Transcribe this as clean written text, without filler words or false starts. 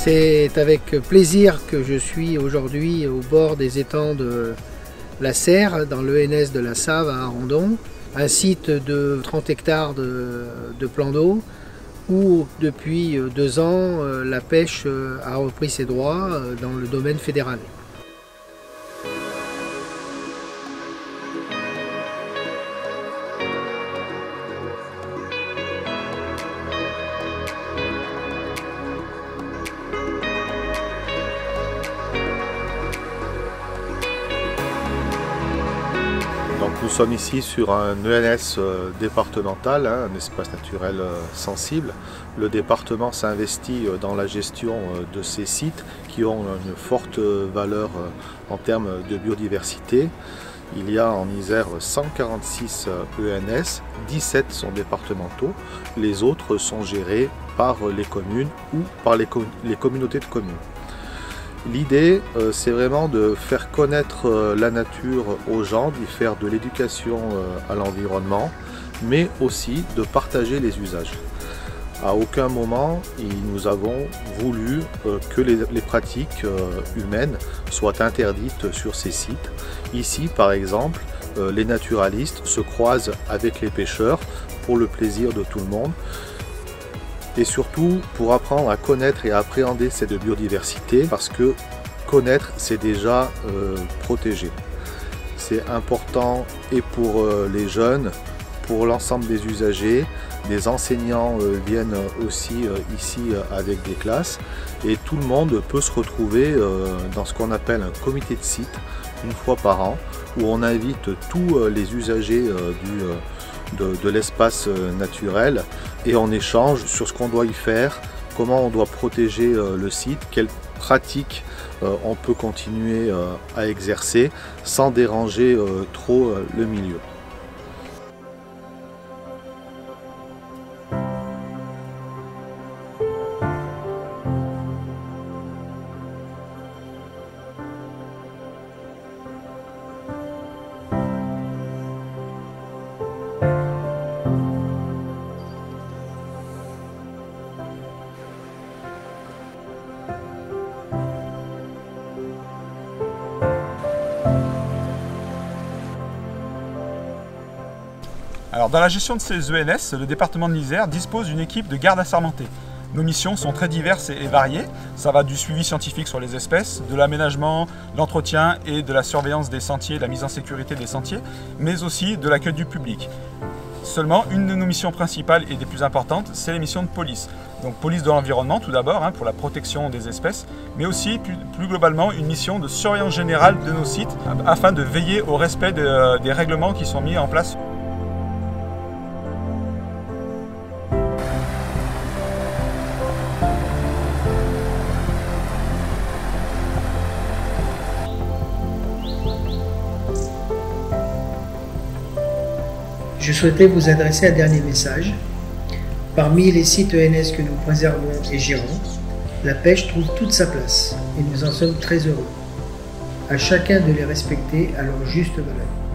C'est avec plaisir que je suis aujourd'hui au bord des étangs de la Serre, dans l'ENS de la Save à Arandon, un site de 30 hectares de plans d'eau où depuis 2 ans la pêche a repris ses droits dans le domaine fédéral. Donc nous sommes ici sur un ENS départemental, un espace naturel sensible. Le département s'investit dans la gestion de ces sites qui ont une forte valeur en termes de biodiversité. Il y a en Isère 146 ENS, 17 sont départementaux, les autres sont gérés par les communes ou par les communautés de communes. L'idée, c'est vraiment de faire connaître la nature aux gens, d'y faire de l'éducation à l'environnement, mais aussi de partager les usages. À aucun moment, nous avons voulu que les pratiques humaines soient interdites sur ces sites. Ici, par exemple, les naturalistes se croisent avec les pêcheurs pour le plaisir de tout le monde. Et surtout pour apprendre à connaître et à appréhender cette biodiversité, parce que connaître, c'est déjà protéger. C'est important et pour les jeunes, pour l'ensemble des usagers. Des enseignants viennent aussi ici avec des classes et tout le monde peut se retrouver dans ce qu'on appelle un comité de site une fois par an, où on invite tous les usagers de l'espace naturel et on échange sur ce qu'on doit y faire, comment on doit protéger le site, quelles pratiques on peut continuer à exercer sans déranger trop le milieu. Alors, dans la gestion de ces ENS, le département de l'Isère dispose d'une équipe de gardes assermentés. Nos missions sont très diverses et variées. Ça va du suivi scientifique sur les espèces, de l'aménagement, l'entretien et de la surveillance des sentiers, de la mise en sécurité des sentiers, mais aussi de l'accueil du public. Seulement, une de nos missions principales et des plus importantes, c'est les missions de police. Donc police de l'environnement tout d'abord, pour la protection des espèces, mais aussi plus globalement une mission de surveillance générale de nos sites afin de veiller au respect des règlements qui sont mis en place. Je souhaitais vous adresser un dernier message. Parmi les sites ENS que nous préservons et gérons, la pêche trouve toute sa place et nous en sommes très heureux. À chacun de les respecter à leur juste valeur.